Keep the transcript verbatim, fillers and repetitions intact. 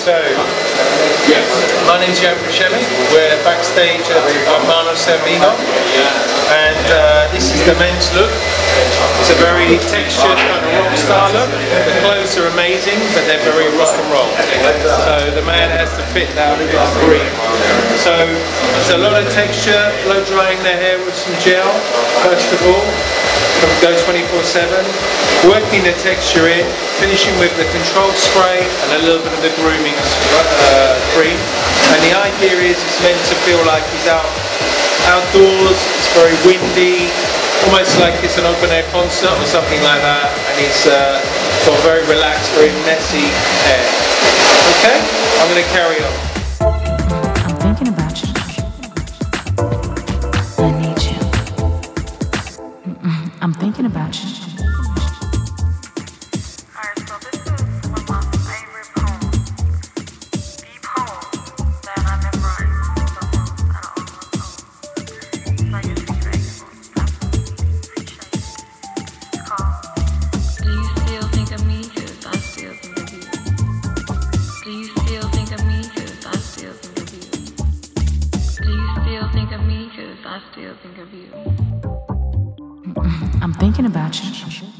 So, my name's Jan Fruscielli. We're backstage at Hermano Cervino, and uh, this is the men's look. It's a very textured kind of rock star look. The clothes are amazing, but they're very rock and roll. So the man has to fit that brief. So there's a lot of texture, blow drying their hair with some gel, first of all, from Go twenty-four seven, working the texture in, finishing with the controlled spray and a little bit of the grooming uh, cream. And the idea is it's meant to feel like he's out outdoors, it's very windy, almost like it's an open air concert or something like that, and he's uh, got very relaxed, very messy hair. Okay, I'm going to carry on. I'm thinking about you. I need you. I'm thinking about you. I still think of you. I'm thinking about you.